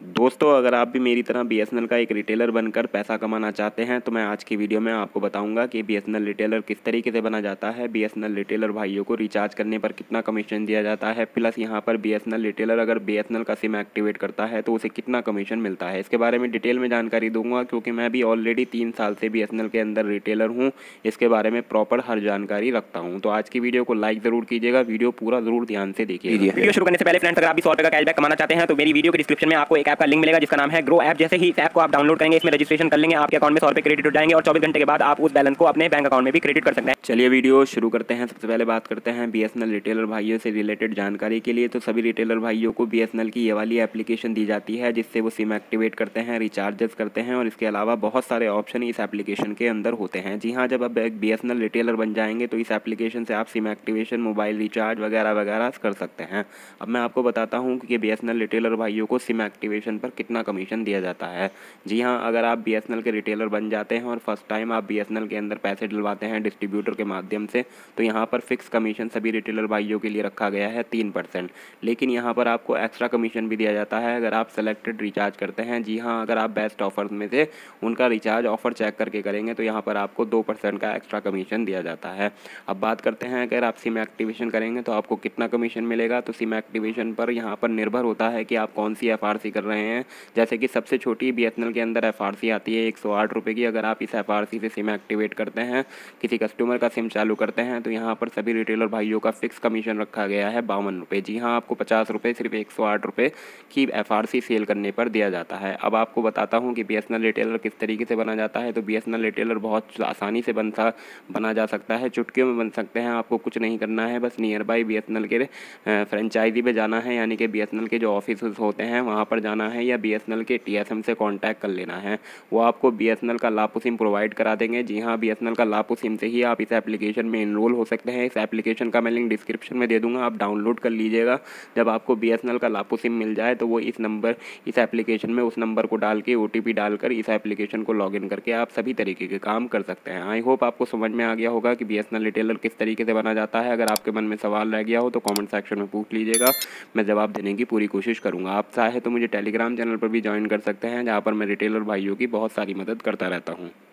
दोस्तों, अगर आप भी मेरी तरह बीएसएनएल का एक रिटेलर बनकर पैसा कमाना चाहते हैं तो मैं आज की वीडियो में आपको बताऊंगा कि बीएसएनएल रिटेलर किस तरीके से बना जाता है, बीएसएनएल रिटेलर भाइयों को रिचार्ज करने पर कितना कमीशन दिया जाता है, प्लस यहां पर बीएसएनएल रिटेलर अगर बीएसएनएल का सिम एक्टिवेट करता है तो उसे कितना कमीशन मिलता है। इसके बारे में डिटेल में जानकारी दूंगा क्योंकि मैं भी ऑलरेडी 3 साल से बीएसएनएल के अंदर रिटेलर हूँ। इसके बारे में प्रॉपर हर जानकारी रखता हूँ। तो आज की वीडियो को लाइक ज़रूर कीजिएगा, वीडियो पूरा ज़रूर ध्यान से देखिएगा। वीडियो शुरू करने से पहले फ्रेंड्स, अगर आप भी 100 रुपये का कैशबैक कमाना चाहते हैं तो मेरी वीडियो के डिस्क्रिप्शन में आपको एक ऐप का लिंक मिलेगा जिसका नाम है ग्रो ऐप। जैसे ही इस ऐप को आप डाउनलोड करेंगे, इसमें रजिस्ट्रेशन कर लेंगे, आपके अकाउंट में 100 रुपये क्रेडिट हो जाएंगे और 24 घंटे के बाद आप उस बैलेंस को अपने बैंक अकाउंट में भी क्रेडिट कर सकते हैं। चलिए वीडियो शुरू करते हैं। सबसे पहले बात करते हैं बीएसएनएल रिटेलर भाइयों से रिलेटेड जानकारी के लिए। तो सभी रिटेलर भाइयों को बीएसएनएल की ये वाली एप्लीकेशन दी जाती है जिससे वो सिम एक्टिवेट करते हैं, रिचार्जेस करते हैं और इसके अलावा बहुत सारे ऑप्शन इस एप्लीकेशन के अंदर होते हैं। जी हाँ, जब आप एक बीएसएनएल रिटेलर बन जाएंगे तो इस एप्लीकेशन से आप सिम एक्टिवेशन, मोबाइल रिचार्ज वगैरह वगैरह कर सकते हैं। अब मैं आपको बताता हूँ कि बीएसएनएल रिटेलर भाइयों को सिम एक्टिवेशन पर कितना कमीशन दिया जाता है। जी हाँ, अगर आप बीएसएनएल के रिटेलर बन जाते हैं और फर्स्ट टाइम आप बीएसएनएल के अंदर पैसे डलवाते हैं डिस्ट्रीब्यूटर के माध्यम से, तो यहाँ पर फिक्स कमीशन सभी रिटेलर भाइयों के लिए रखा गया है 3%। लेकिन यहाँ पर आपको एक्स्ट्रा कमीशन भी दिया जाता है अगर आप सेलेक्टेड रिचार्ज करते हैं। जी हाँ, अगर आप बेस्ट ऑफर्स में से उनका रिचार्ज ऑफर चेक करके करेंगे तो यहाँ पर आपको 2% का एक्स्ट्रा कमीशन दिया जाता है। अब बात करते हैं अगर आप सिम एक्टिवेशन करेंगे तो आपको कितना कमीशन मिलेगा। तो सिम एक्टिवेशन पर यहाँ पर निर्भर होता है कि आप कौन सी एफआरसी कर रहे हैं। जैसे कि सबसे छोटी बीएसएनएल के अंदर एफआरसी आती है 108 रुपये की। अगर आप इस एफआरसी से सिम एक्टिवेट करते हैं, किसी कस्टमर का सिम चालू करते हैं, तो यहाँ पर सभी रिटेलर भाइयों का फिक्स कमीशन रखा गया है 52 रुपये। जी हाँ, आपको 50 रुपये सिर्फ 108 रुपये की एफआरसी सेल करने पर दिया जाता है। अब आपको बताता हूँ कि बीएसएनएल रिटेलर किस तरीके से बना जाता है। तो बीएसएनएल रिटेलर बहुत आसानी से बना जा सकता है, चुटकियों में बन सकते हैं। आपको कुछ नहीं करना है, बस नियर बाई बीएसएनएल के फ्रेंचाइजी पे जाना है, यानी कि बीएसएनएल के जो ऑफिस होते हैं वहाँ पर जाना है या बीएसएनएल के टीएसएम से कॉन्टैक्ट कर लेना है। वो आपको बीएसएनएल का लापू सिम प्रोवाइड करा देंगे। जी हाँ, बीएसएनएल का लापू सिम से ही आप इस एप्लीकेशन में इनरोल हो सकते हैं। इस एप्लीकेशन का मैं लिंक डिस्क्रिप्शन में दे दूंगा, आप डाउनलोड कर लीजिएगा। जब आपको बीएसएनएल का लापू सिम मिल जाए तो वो इस एप्लीकेशन में उस नंबर को डाल के ओटीपी डालकर इस एप्लीकेशन को लॉगिन करके आप सभी तरीके के काम कर सकते हैं। आई होप आपको समझ में आ गया होगा कि बीएसएनएल रिटेलर किस तरीके से बना जाता है। अगर आपके मन में सवाल रह गया हो तो कमेंट सेक्शन में पूछ लीजिएगा, मैं जवाब देने की पूरी कोशिश करूँगा। आप चाहे तो मुझे टेलीग्राम चैनल पर भी ज्वाइन कर सकते हैं जहाँ पर मैं रिटेलर भाइयों की बहुत सारी मदद करता रहता हूँ।